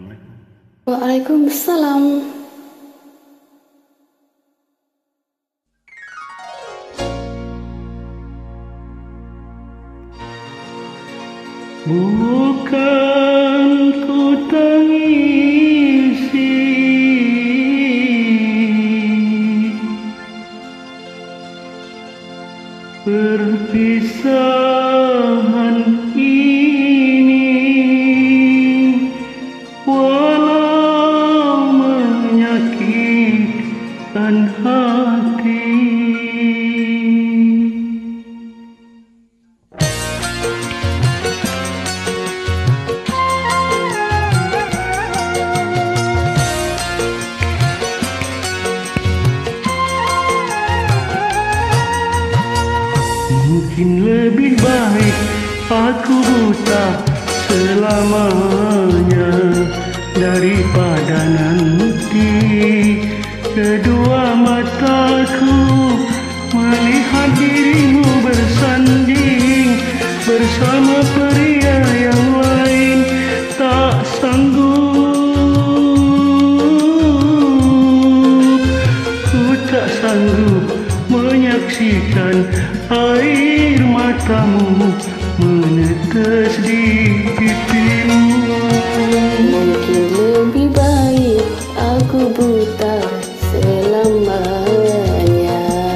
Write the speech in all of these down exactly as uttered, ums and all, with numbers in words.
Assalamualaikum. Waalaikumsalam. Bukan ku tangisi perpisahan ini, walau menyakitkan hati. Mungkin lebih baik aku buta selamanya daripada nanti kedua mataku melihat dirimu bersanding bersama pria yang lain. Tak sanggup, ku tak sanggup menyaksikan air matamu menetes di pipimu. Mungkin lebih baik aku buta selamanya.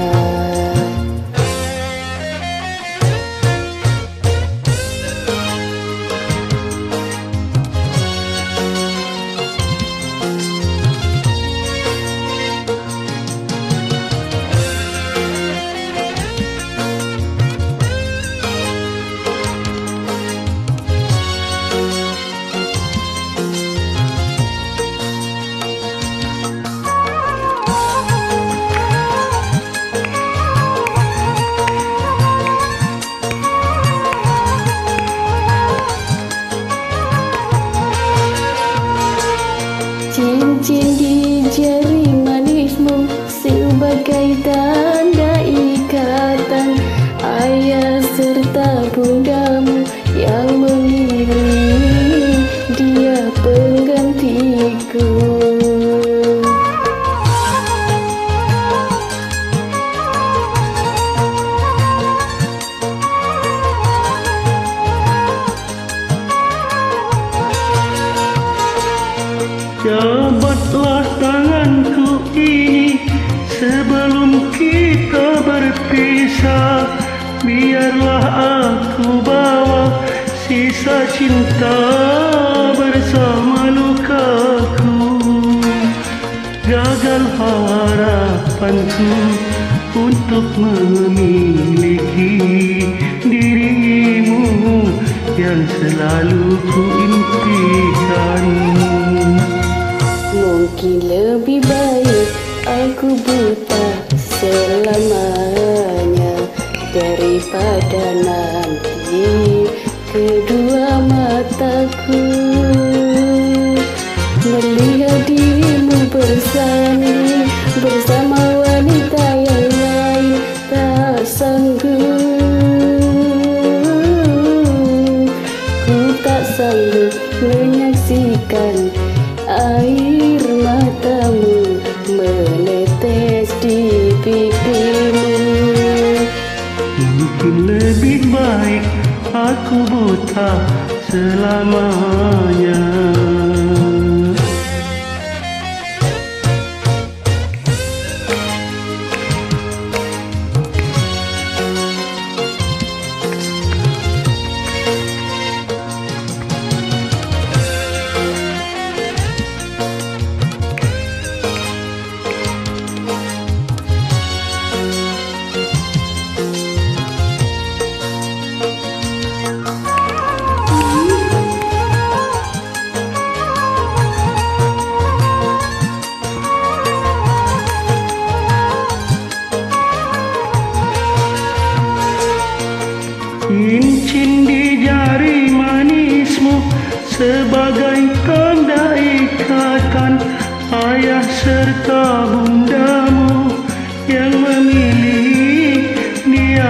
Cincin di jari manismu sebagai tanda ikatan ayah serta bundamu yang mengiringi dia penggantiku. Jabatlah tanganku ini sebelum kita berpisah. Biarlah aku bawa sisa cinta bersama lukaku. Gagal harapanku untuk memiliki dirimu yang selalu ku impikan. Mungkin lebih baik aku buta selamanya daripada nanti kedua mataku melihat dirimu bersanding bersama wanita yang lain. Tak sanggup, ku tak sanggup menyaksikan air matamu menetes di pipimu. Mungkin lebih baik aku buta selamanya. Cincin di jari manismu sebagai tanda ikatan ayah serta bundamu yang memilih dia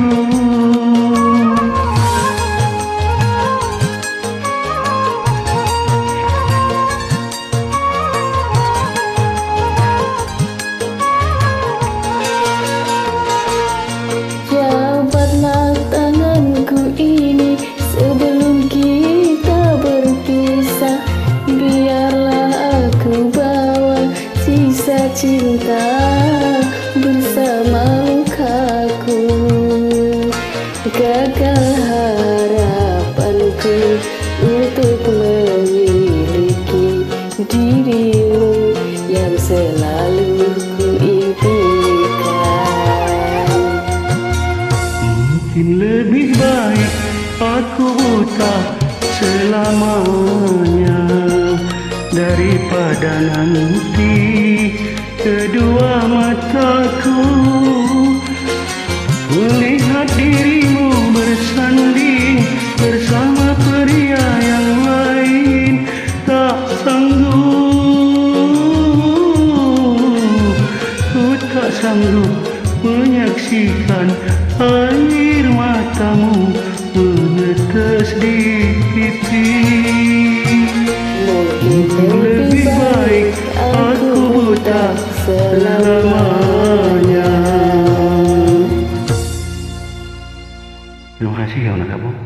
penggantiku. buta selamanya. Daripada nanti kedua mataku melihat dirimu bersanding bersama pria yang lain, tak sanggup, ku tak sanggup menyaksikan air matamu menetes di pipi. Mungkin lebih baik aku buta selamanya. Terima kasih ya anak kamu.